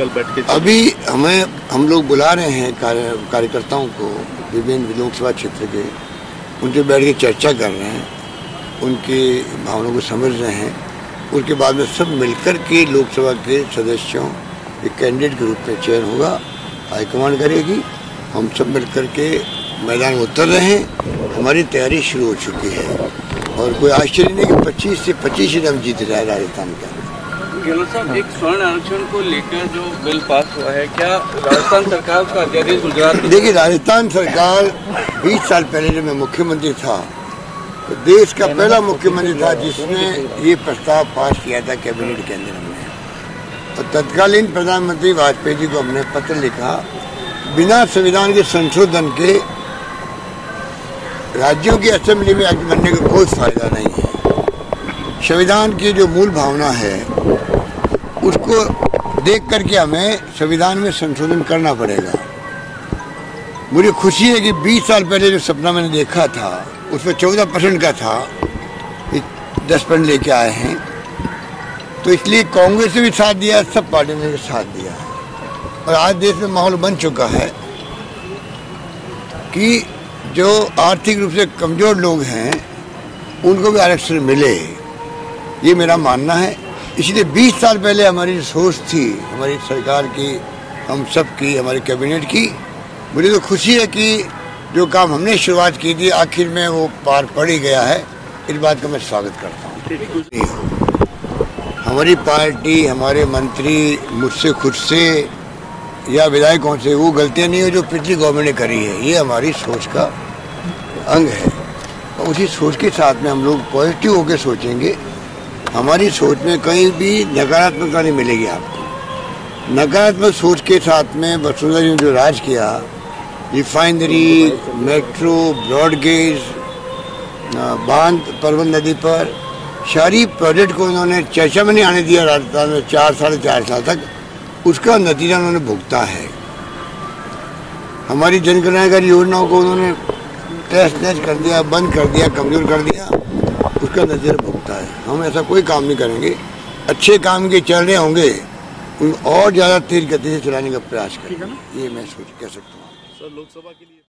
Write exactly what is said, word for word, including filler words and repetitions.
कल बैठ के? अभी हमें हम लोग बुला रहे हैं कार्य कार्यकर्ताओं को विभिन्न लोकसभा क्षेत्र के, उनसे बैठ के चर्चा कर रहे हैं, उनकी भावनाओं को समझ रहे हैं। उसके बाद में सब मिलकर के लोकसभा के सदस्यों एक कैंडिडेट के रूप में चयन होगा, हाईकमान करेगी। हम सब मिलकर के मैदान में उतर रहे हैं, हमारी तैयारी शुरू हो चुकी है और कोई आश्चर्य नहीं कि पच्चीस से पच्चीस सीट हम जीत रहे हैं राजस्थान का। गहलोत साहब, एक स्वर्ण आरक्षण को लेकर जो बिल पास हुआ है, क्या राजस्थान सरकार का अध्यादेश गुजरात? देखिए, राजस्थान सरकार बीस साल पहले जब मैं मुख्यमंत्री था तो देश का पहला मुख्यमंत्री था जिसने ये प्रस्ताव पास किया था कैबिनेट के अंदर हमने। और तत्कालीन प्रधानमंत्री वाजपेयी जी को हमने पत्र लिखा, बिना संविधान के संशोधन के राज्यों की असेंबली में एक्ट बनने का कोई फायदा नहीं है। संविधान की जो मूल भावना है उसको देख करके हमें संविधान में संशोधन करना पड़ेगा। मुझे खुशी है कि बीस साल पहले जो सपना मैंने देखा था उसमें चौदह परसेंट का था, दस परसेंट लेके आए हैं। तो इसलिए कांग्रेस ने भी साथ दिया, सब पार्टियों ने भी साथ दिया और आज देश में माहौल बन चुका है कि जो आर्थिक रूप से कमजोर लोग हैं उनको भी आरक्षण मिले, ये मेरा मानना है। इसलिए बीस साल पहले हमारी जो सोच थी, हमारी सरकार की, हम सब की, हमारे कैबिनेट की, मुझे तो खुशी है कि जो काम हमने शुरुआत की थी आखिर में वो पार पड़ ही गया है। इस बात का मैं स्वागत करता हूँ। हमारी पार्टी, हमारे मंत्री मुझसे खुद से या विधायकों से वो गलतियाँ नहीं हो जो पिछली गवर्नमेंट ने करी है, ये हमारी सोच का अंग है। और उसी सोच के साथ में हम लोग पॉजिटिव होकर सोचेंगे। हमारी सोच में कहीं भी नकारात्मकता नहीं मिलेगी आपको। नकारात्मक सोच के साथ में वसुंधरा जी ने जो राज किया, रिफाइनरी, मेट्रो, ब्रॉडगेज, बांध परवन नदी पर, शहरी प्रोजेक्ट को उन्होंने चर्चा में नहीं आने दिया राजस्थान में चार साढ़े चार साल तक, उसका नतीजा उन्होंने भुगता है। हमारी जन कल्याणकारी योजनाओं को उन्होंने तहस नहस कर दिया, बंद कर दिया, कमजोर कर दिया, उसका नतीजा भुगता है। हम ऐसा कोई काम नहीं करेंगे, अच्छे काम के चल रहे होंगे और ज़्यादा तेज गति से चलाने का प्रयास करेंगे, ये मैं सोच कह सकता हूँ। सर, लोकसभा के लिए